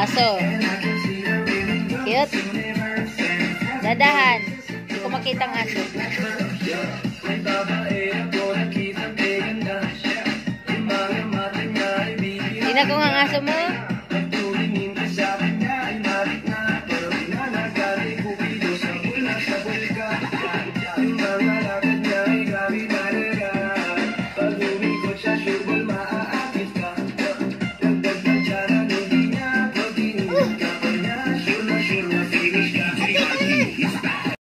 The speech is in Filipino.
aso. Cute. Dadahan. Hindi ko makita ang aso. Tingnan ko ang aso mo.